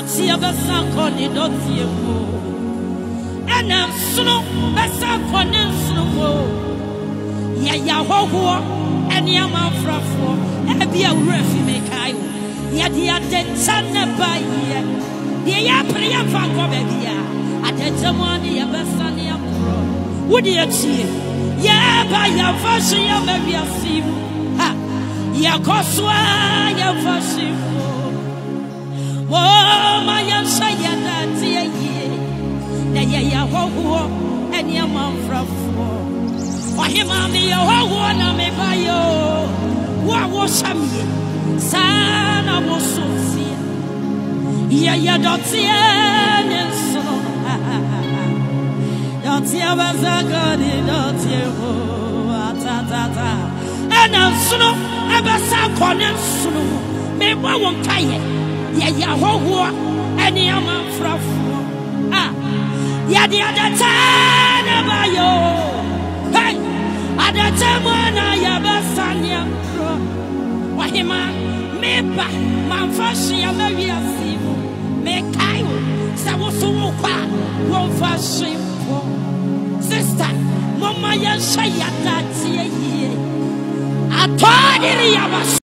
Dotia besa koni dotie mo. Enam sunu besa koni sunu mo. Ya hoho eni amanfrafo ebi awura fi mekai wo. Ya dia de chane ba ye. Dia ya priya fanko be bia. Adetemo ani ya besa ni akro. Wodi atie. Ya ba ya fashi ya be asim. Ha. Ya koswa ya fashi. Oh, my young Shaya, dear ye. The Yaho, and your mom from Ohemaa Mavis, oh, one of me by you. What was some son of Sophia? Ya don't see any so. Don't see a God, don't you? And I'm slow, ever some corner slow. Maybe I won't tie. Ya ho and your man from ya the other time about you. Hey, at the time when I have a son, ya Ohemaa Meba, man fashion, ya maybe a sivo, make I Sawoso, won't fashion. Sister, Mama, ya shay at that ye. I told you.